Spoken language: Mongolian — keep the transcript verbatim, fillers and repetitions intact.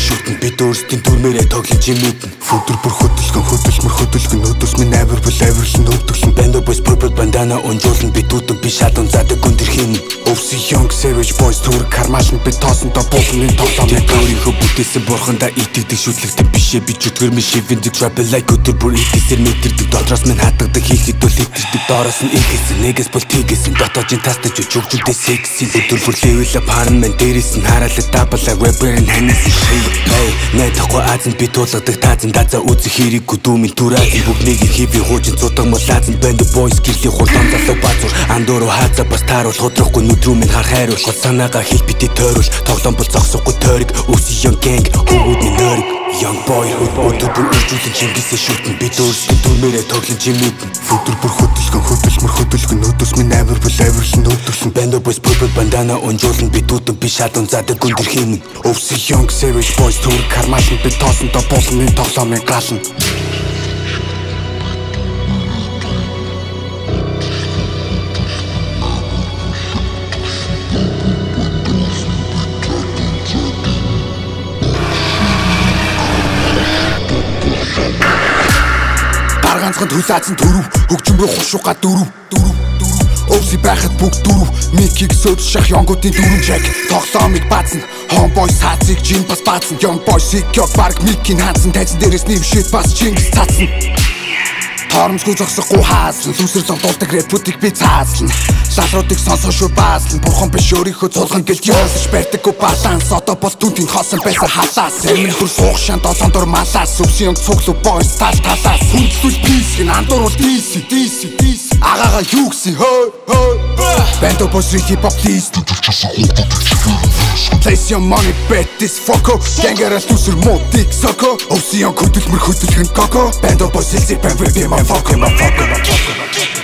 шүтэн бид өөрсдийн дүрмээрээ тоглож юмэдэн Фүдэр бүр хөдөлгөн хөдөлмөр хөдөлгөн өдөөс минь авир бол авирлан өвдөглөн Bando boys purple bandana онжуулан бид үтэн би шатун задаг гүндэрхийн Өвсөн young savage boys түр кармашн бид тоосон до буулгын тоглоомыг өөрийнхөө бүтээсэн бурхандаа итгэдэг шүтлэгтэй бишээ би чөтгөр ми шивэндэг trouble like өдөр бүр итгэсээр мэдэрдэг дотроос минь хатгадаг хийлэгдэл хитэрдэг доороос нь ихэсэн нэгээс бол тийгээсэн дотоожин тастаж өчөгчүүдээ секси өдөр бүр level up харан мен дээрээс нь хараалаа double rapper and ханаас hey найдахгүй азэн би туулгадаг таазан дазаа үзэх хэрэг гүдүүмийн түрээ бүгднийг хийви хуучин цудаг мулаазан Bando boys гэрлийн хурдан залуу базуур андууруу хаазаа бас тааруул худрахгүй нүдрүү минь хар хайруул гол санаагаа хийх бити тойруул тоглоом бол зогсохгүй тойрог өсөй young gang хөвгүүдний нойрог young boy өдөр бүр үржүүлэн чингисээ шүтэн бид өөрсдөө дүрмээрээ тоглож юмэдэн Фүдэр бүр хөдөлгөн хөдөлмөр хөдөлгөн өдөөс минь авир бол авирлан өвдөглөн Bando boys purple bandana онжуулан бид үтэн би шатун задаг гүндэрхийн Өвсөн young savage boys түр кармашн бид тоосон до буулгын тоглоомыг гална Ганцхан төлөөцөн төрөв хөгжмөрөө хушууга дөрөв дөрөв дөрөв Өвсөй байхад бүгд дөрөв микийг сөөлших young-уудын дөрөв check тоглоомыг баазна homeboy саацыг жин бас баазна young boy сикёг баг микийн хаансан тайзан дээрээс нэвшээд бас чингис цаацна Торомсгүй зогсохгүй хаасан лүүсэр зовдуулдаг рэпүүдийг би цаазлна Шалруудыг сонсоо шүү баазлна бурхан биш өөрийнхөө цулган гэлж яасч барьдаггүй баланс одоо бол түнтийн хосон байсан халаас эмэн хөр суух шан долоон дор малаас өвсөн цуглуу boys тал талаас хүндлүүл пис гин андуур бол диси диси диси агаага юу гсэн хой хой Bando boys hip hop please Place your money bet this fucker Gangara түсэр модик соко өвсөн хөдөлмөр хөдөлгөн коко Bando boys хэлсэй бэм бэм Fuck him, fuck him, fuck him